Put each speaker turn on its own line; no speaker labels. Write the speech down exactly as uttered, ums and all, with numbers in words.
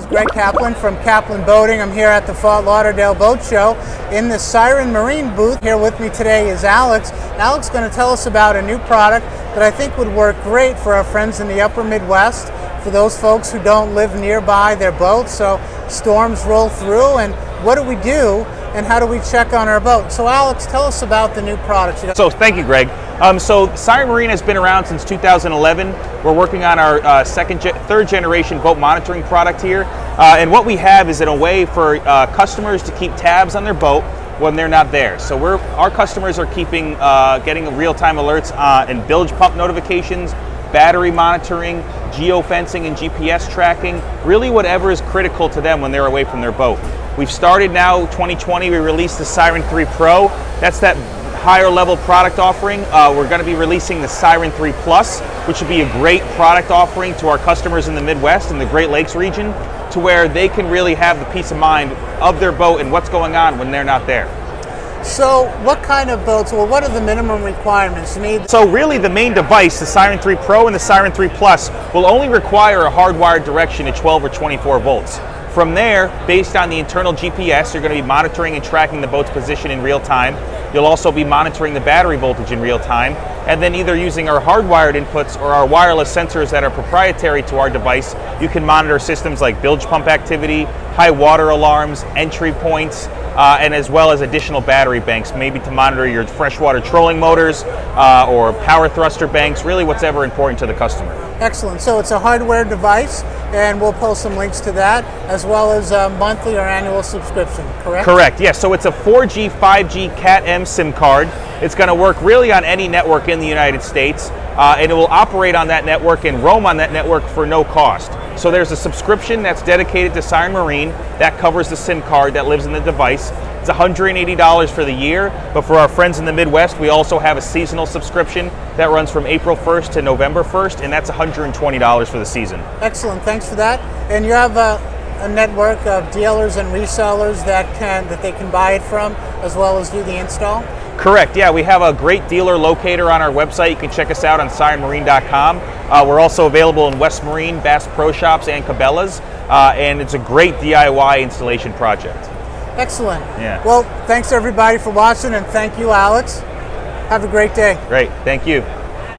with Greg Kaplan from Kaplan Boating. I'm here at the Fort Lauderdale Boat Show in the Siren Marine booth. Here with me today is Alex. Alex is going to tell us about a new product that I think would work great for our friends in the upper Midwest, for those folks who don't live nearby their boats, so storms roll through, and what do we do and how do we check on our boat? So Alex, tell us about the new product.
So thank you, Greg. Um, so Siren Marine has been around since two thousand eleven. We're working on our uh, second, ge third generation boat monitoring product here. Uh, and what we have is in a way for uh, customers to keep tabs on their boat when they're not there. So we're, our customers are keeping, uh, getting real-time alerts uh, and bilge pump notifications, battery monitoring, geofencing and G P S tracking, really whatever is critical to them when they're away from their boat. We've started now, twenty twenty, we released the Siren three Pro. That's that higher level product offering. Uh, we're going to be releasing the Siren three Plus, which would be a great product offering to our customers in the Midwest and the Great Lakes region, to where they can really have the peace of mind of their boat and what's going on when they're not there.
So what kind of boats, well, what are the minimum requirements you need?
So really the main device, the Siren three Pro and the Siren three Plus, will only require a hardwired direction at twelve or twenty-four volts. From there, based on the internal G P S, you're going to be monitoring and tracking the boat's position in real time. You'll also be monitoring the battery voltage in real time, and then either using our hardwired inputs or our wireless sensors that are proprietary to our device, you can monitor systems like bilge pump activity, high water alarms, entry points, uh, and as well as additional battery banks, maybe to monitor your freshwater trolling motors uh, or power thruster banks, really whatever important to the customer.
Excellent. So it's a hardware device, and we'll post some links to that, as well as a monthly or annual subscription, correct?
Correct, yes. So it's a four G, five G Cat M SIM card. It's going to work really on any network in the United States, uh, and it will operate on that network and roam on that network for no cost. So there's a subscription that's dedicated to Siren Marine that covers the SIM card that lives in the device. It's one hundred eighty dollars for the year, but for our friends in the Midwest, we also have a seasonal subscription that runs from April first to November first, and that's one hundred twenty dollars for the season.
Excellent, thanks for that. And you have a, a network of dealers and resellers that can that they can buy it from, as well as do the install?
Correct, yeah, we have a great dealer locator on our website. You can check us out on siren marine dot com. Uh, we're also available in West Marine, Bass Pro Shops, and Cabela's, uh, and it's a great D I Y installation project.
Excellent.
Yeah.
Well, thanks everybody for watching, and thank you, Alex. Have a great day.
Great, thank you.